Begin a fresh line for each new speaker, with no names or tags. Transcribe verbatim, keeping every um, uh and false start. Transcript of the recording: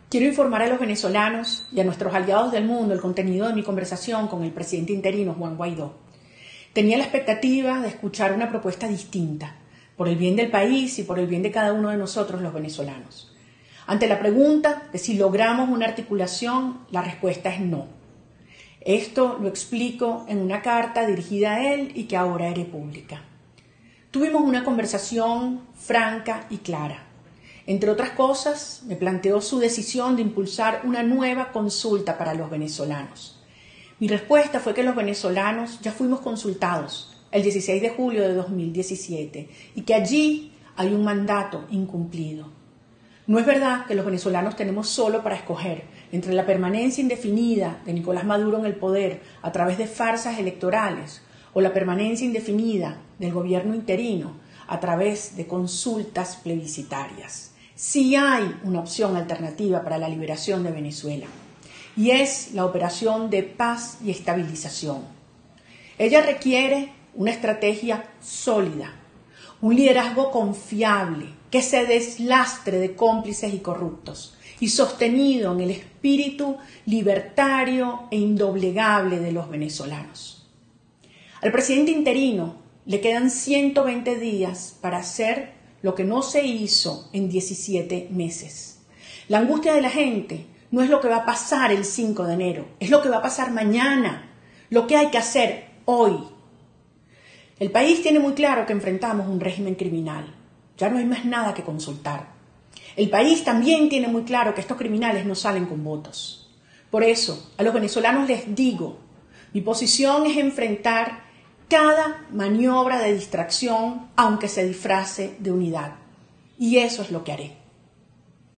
Quiero informar a los venezolanos y a nuestros aliados del mundo el contenido de mi conversación con el presidente interino Juan Guaidó. Tenía la expectativa de escuchar una propuesta distinta, por el bien del país y por el bien de cada uno de nosotros los venezolanos. Ante la pregunta de si logramos una articulación, la respuesta es no. Esto lo explico en una carta dirigida a él y que ahora haré pública. Tuvimos una conversación franca y clara. Entre otras cosas, me planteó su decisión de impulsar una nueva consulta para los venezolanos. Mi respuesta fue que los venezolanos ya fuimos consultados el dieciséis de julio de dos mil diecisiete y que allí hay un mandato incumplido. No es verdad que los venezolanos tenemos solo para escoger entre la permanencia indefinida de Nicolás Maduro en el poder a través de farsas electorales o la permanencia indefinida del gobierno interino a través de consultas plebiscitarias. Sí hay una opción alternativa para la liberación de Venezuela, y es la operación de paz y estabilización. Ella requiere una estrategia sólida, un liderazgo confiable, que se deslastre de cómplices y corruptos, y sostenido en el espíritu libertario e indoblegable de los venezolanos. Al presidente interino le quedan ciento veinte días para hacer lo que no se hizo en diecisiete meses. La angustia de la gente no es lo que va a pasar el cinco de enero, es lo que va a pasar mañana, lo que hay que hacer hoy. El país tiene muy claro que enfrentamos un régimen criminal, ya no hay más nada que consultar. El país también tiene muy claro que estos criminales no salen con votos. Por eso, a los venezolanos les digo, mi posición es enfrentar cada maniobra de distracción, aunque se disfrace de unidad. Y eso es lo que haré.